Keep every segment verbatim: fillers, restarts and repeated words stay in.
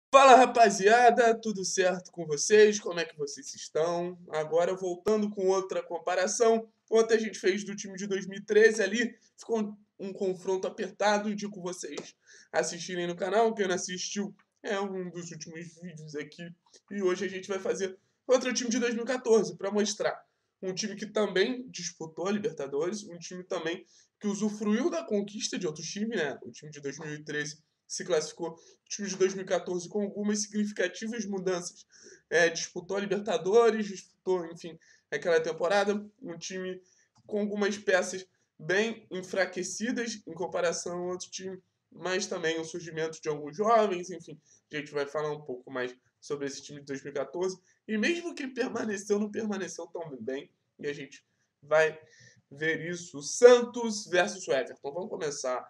Fala rapaziada, tudo certo com vocês? Como é que vocês estão? Agora voltando com outra comparação. Ontem a gente fez do time de dois mil e treze ali, ficou um, um confronto apertado. Indico vocês assistirem no canal. Quem não assistiu é um dos últimos vídeos aqui. E hoje a gente vai fazer outro time de dois mil e quatorze para mostrar um time que também disputou a Libertadores, um time também que usufruiu da conquista de outros times, né? O time de dois mil e treze se classificou, o time de dois mil e quatorze com algumas significativas mudanças. É, disputou a Libertadores, disputou, enfim, aquela temporada, um time com algumas peças bem enfraquecidas em comparação ao outro time, mas também o surgimento de alguns jovens, enfim, a gente vai falar um pouco mais sobre esse time de dois mil e quatorze, e mesmo quem permaneceu, não permaneceu tão bem, e a gente vai ver isso. Santos versus Everton. Vamos começar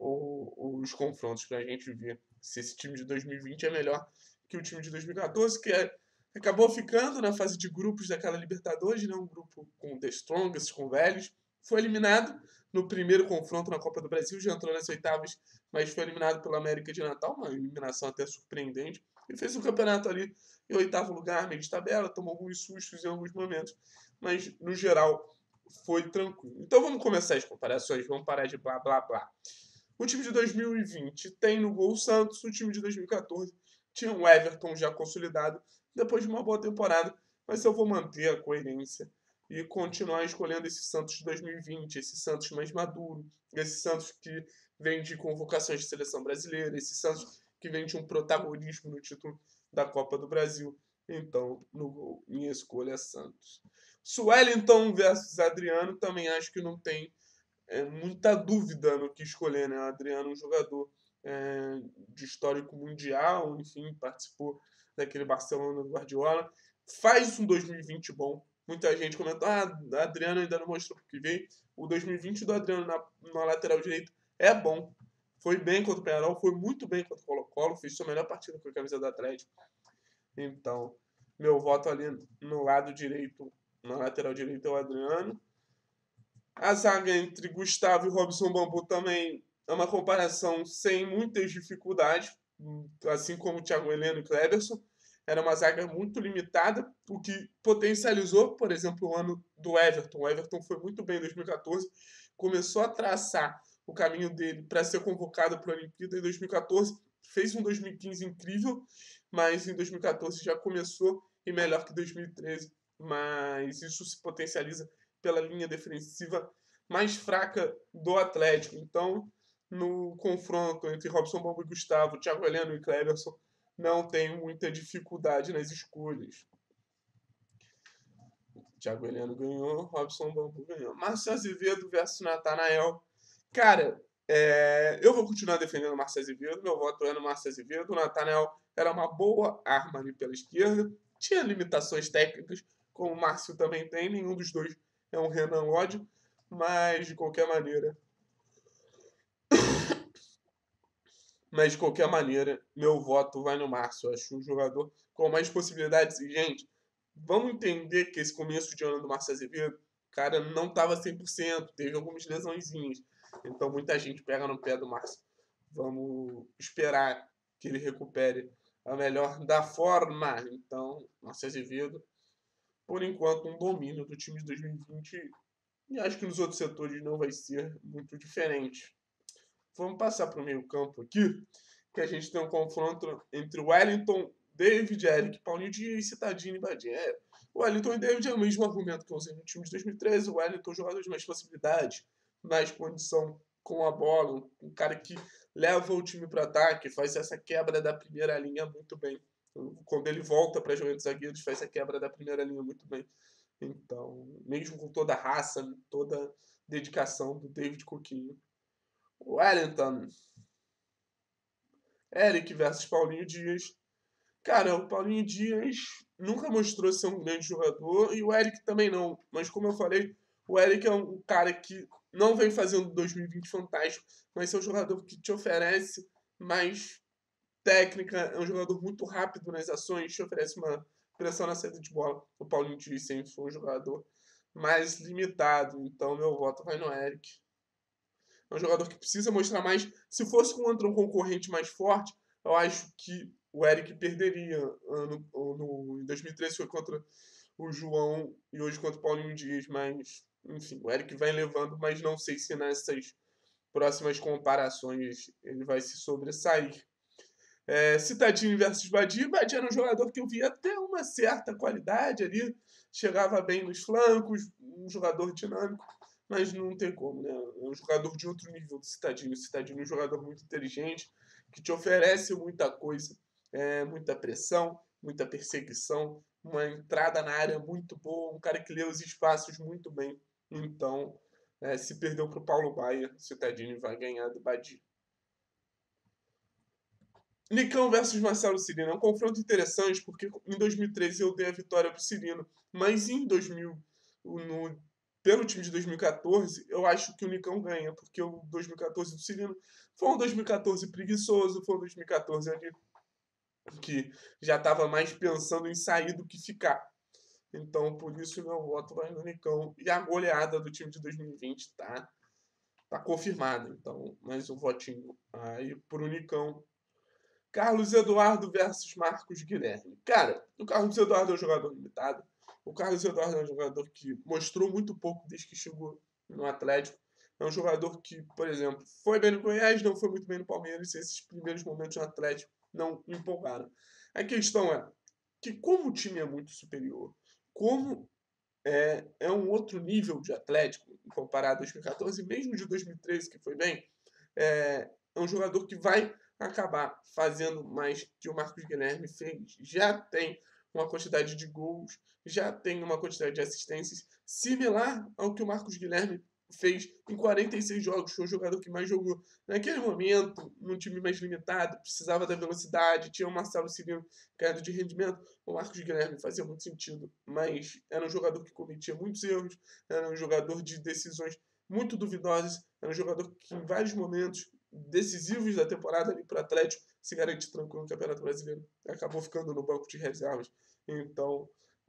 o, os confrontos para a gente ver se esse time de dois mil e vinte é melhor que o time de dois mil e quatorze, que é, acabou ficando na fase de grupos daquela Libertadores, né? Um grupo com The Strongest, com velhos. Foi eliminado no primeiro confronto na Copa do Brasil, já entrou nas oitavas, mas foi eliminado pela América de Natal, uma eliminação até surpreendente. E fez um campeonato ali em oitavo lugar, meio de tabela, tomou alguns sustos em alguns momentos, mas no geral foi tranquilo. Então vamos começar as comparações, vamos parar de blá blá blá. O time de dois mil e vinte tem no gol o Santos, o time de dois mil e quatorze tinha um Everton já consolidado depois de uma boa temporada, mas eu vou manter a coerência e continuar escolhendo esse Santos de dois mil e vinte, esse Santos mais maduro, esse Santos que vem de convocações de seleção brasileira, esse Santos que vem de um protagonismo no título da Copa do Brasil. Então, no gol, minha escolha é Santos. Suellington versus Adriano, também acho que não tem é, muita dúvida no que escolher, né? O Adriano é um jogador é, de histórico mundial, enfim, participou daquele Barcelona do Guardiola. Faz um dois mil e vinte bom. Muita gente comentou, ah, o Adriano ainda não mostrou o que veio. O dois mil e vinte do Adriano na, na lateral direito é bom. Foi bem contra o Penarol, foi muito bem contra o Colo-Colo, fez sua melhor partida com a camisa do Atlético. Então, meu voto ali no lado direito, na lateral direita é o Adriano. A zaga entre Gustavo e Robson Bambu também é uma comparação sem muitas dificuldades, assim como o Thiago Heleno e Kleberson. Era uma zaga muito limitada, o que potencializou, por exemplo, o ano do Everton. O Everton foi muito bem em dois mil e quatorze, começou a traçar o caminho dele para ser convocado para a Olimpíada em dois mil e quatorze, fez um dois mil e quinze incrível, mas em dois mil e quatorze já começou e melhor que dois mil e treze, mas isso se potencializa pela linha defensiva mais fraca do Atlético. Então, no confronto entre Robson Bambu e Gustavo, Thiago Heleno e Kleberson, não tenho muita dificuldade nas escolhas. Thiago Heleno ganhou, Robson Bambu ganhou. Márcio Azevedo versus Natanael. Cara, é, eu vou continuar defendendo o Márcio Azevedo. Meu voto é no Márcio Azevedo. O Natanael era uma boa arma ali pela esquerda. Tinha limitações técnicas, como o Márcio também tem. Nenhum dos dois é um Renan Lodge. Mas, de qualquer maneira, Mas, de qualquer maneira, meu voto vai no Márcio. Eu acho um jogador com mais possibilidades. E, gente, vamos entender que esse começo de ano do Márcio Azevedo, o cara não estava cem por cento, teve algumas lesãozinhas. Então, muita gente pega no pé do Márcio. Vamos esperar que ele recupere a melhor da forma. Então, Márcio Azevedo, por enquanto, um domínio do time de dois mil e vinte. E acho que nos outros setores não vai ser muito diferente. Vamos passar para o meio campo aqui, que a gente tem um confronto entre o Wellington, David, Eric, Paulinho Dias e Citadini e Badinha. É, o Wellington e David é o mesmo argumento que eu usei no time de dois mil e treze. O Wellington, jogador de mais possibilidades, mais condição com a bola, um cara que leva o time para ataque, faz essa quebra da primeira linha muito bem. Quando ele volta para jogar de zagueiros, faz essa quebra da primeira linha muito bem. Então, mesmo com toda a raça, toda a dedicação do David Coquinho, Wellington, Eric versus Paulinho Dias. Cara, o Paulinho Dias nunca mostrou ser um grande jogador e o Eric também não. Mas como eu falei, o Eric é um cara que não vem fazendo dois mil e vinte fantástico, mas é um jogador que te oferece mais técnica, é um jogador muito rápido nas ações, te oferece uma pressão na saída de bola. O Paulinho Dias sempre foi um jogador mais limitado, então meu voto vai no Eric. É um jogador que precisa mostrar mais. Se fosse contra um concorrente mais forte, eu acho que o Eric perderia. Ano, no, em dois mil e treze foi contra o João e hoje contra o Paulinho Dias, mas, enfim, o Eric vai levando, mas não sei se nessas próximas comparações ele vai se sobressair. É, Citadini versus Badia. Badia era um jogador que eu via até uma certa qualidade ali, chegava bem nos flancos, um jogador dinâmico, mas não tem como, né? É um jogador de outro nível do Citadini. O Citadini é um jogador muito inteligente, que te oferece muita coisa, é, muita pressão, muita perseguição, uma entrada na área muito boa, um cara que lê os espaços muito bem. Então, é, se perdeu para o Paulo Baia, o Citadini vai ganhar do Badia. Nicão versus Marcelo Cirino é um confronto interessante porque em dois mil e treze eu dei a vitória para o Cirino, mas em dois mil, no, pelo time de dois mil e quatorze, eu acho que o Nicão ganha, porque o dois mil e quatorze do Cirino foi um dois mil e quatorze preguiçoso, foi um dois mil e quatorze ali que já estava mais pensando em sair do que ficar. Então, por isso, meu voto vai no Nicão. E a goleada do time de dois mil e vinte tá, tá confirmada. Então, mais um votinho aí pro Nicão. Carlos Eduardo versus Marcos Guilherme. Cara, o Carlos Eduardo é um jogador limitado. O Carlos Eduardo é um jogador que mostrou muito pouco desde que chegou no Atlético. É um jogador que, por exemplo, foi bem no Goiás, não foi muito bem no Palmeiras. E esses primeiros momentos no Atlético não empolgaram. A questão é que, como o time é muito superior, como é, é um outro nível de Atlético comparado a dois mil e quatorze, mesmo de dois mil e treze, que foi bem, é, é um jogador que vai acabar fazendo mais que o Marcos Guilherme fez. Já tem uma quantidade de gols, já tem uma quantidade de assistências similar ao que o Marcos Guilherme fez em quarenta e seis jogos. Foi o jogador que mais jogou. Naquele momento, num time mais limitado, precisava da velocidade, tinha o Marcelo Cirino caindo de rendimento. O Marcos Guilherme fazia muito sentido, mas era um jogador que cometia muitos erros, era um jogador de decisões muito duvidosas, era um jogador que em vários momentos decisivos da temporada ali para o Atlético se garante tranquilo no Campeonato Brasileiro. Acabou ficando no banco de reservas. Então,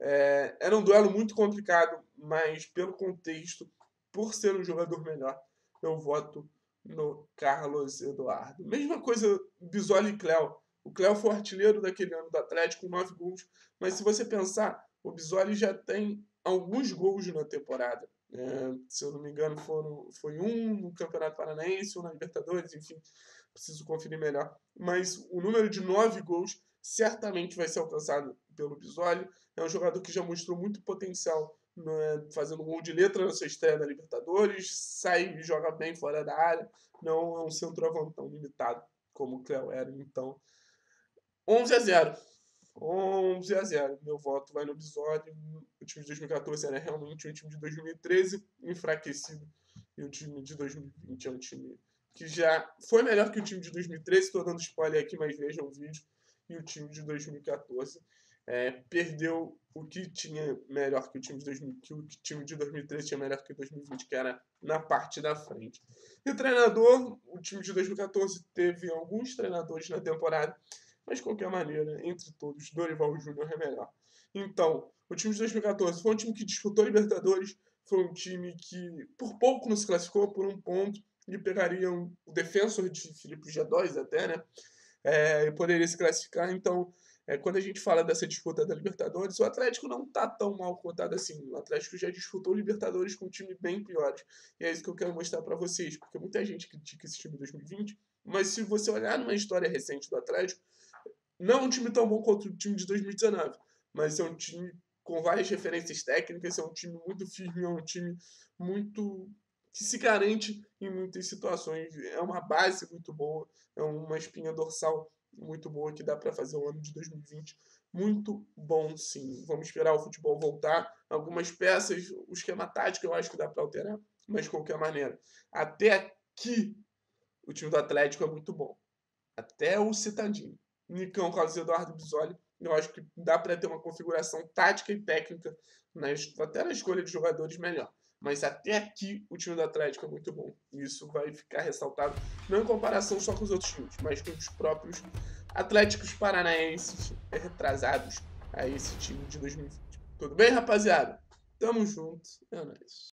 é, era um duelo muito complicado, mas pelo contexto, por ser um jogador melhor, eu voto no Carlos Eduardo. Mesma coisa, Bisoli e Cléo. O Cléo foi o artilheiro daquele ano do Atlético, com nove gols. Mas se você pensar, o Bisoli já tem alguns gols na temporada. É, se eu não me engano, foram, foi um no Campeonato Paranaense, um na Libertadores, enfim, preciso conferir melhor. Mas o número de nove gols certamente vai ser alcançado pelo Bisoli. É um jogador que já mostrou muito potencial, né, fazendo gol de letra na sua estreia na Libertadores, sai e joga bem fora da área, não é um centroavantão limitado como o Cléo era. Então, onze a zero. onze a zero. Meu voto vai no Bisoli. O time de dois mil e quatorze era realmente um time de dois mil e treze enfraquecido. E o time de dois mil e vinte é um time que já foi melhor que o time de dois mil e treze. Estou dando spoiler aqui, mas vejam o vídeo. E o time de dois mil e quatorze é, perdeu o que tinha melhor que o time de dois mil, que o time de dois mil e treze tinha melhor que o dois mil e vinte, que era na parte da frente. E o treinador, o time de dois mil e quatorze teve alguns treinadores na temporada, mas, de qualquer maneira, entre todos, Dorival Júnior é melhor. Então, o time de dois mil e quatorze foi um time que disputou Libertadores, foi um time que, por pouco, não se classificou, por um ponto, e pegaria um, o defensor de Filipe G dois até, né? É, e poderia se classificar. Então, é, quando a gente fala dessa disputa da Libertadores, o Atlético não está tão mal cotado assim. O Atlético já disputou Libertadores com um time bem piores. E é isso que eu quero mostrar para vocês, porque muita gente critica esse time de dois mil e vinte, mas se você olhar numa história recente do Atlético, não é um time tão bom quanto o time de dois mil e dezenove, mas é um time com várias referências técnicas, é um time muito firme, é um time muito que se garante em muitas situações. É uma base muito boa, é uma espinha dorsal muito boa que dá para fazer o ano de dois mil e vinte muito bom, sim. Vamos esperar o futebol voltar. Algumas peças, o esquema tático eu acho que dá para alterar, mas de qualquer maneira, até aqui o time do Atlético é muito bom. Até o Citadini. Nicão, Carlos Eduardo, Bisoli, eu acho que dá para ter uma configuração tática e técnica, nas, até na escolha de jogadores melhor. Mas até aqui o time do Atlético é muito bom. Isso vai ficar ressaltado, não em comparação só com os outros times, mas com os próprios Atléticos Paranaenses retrasados a esse time de dois mil e vinte. Tudo bem, rapaziada? Tamo junto. É nóis.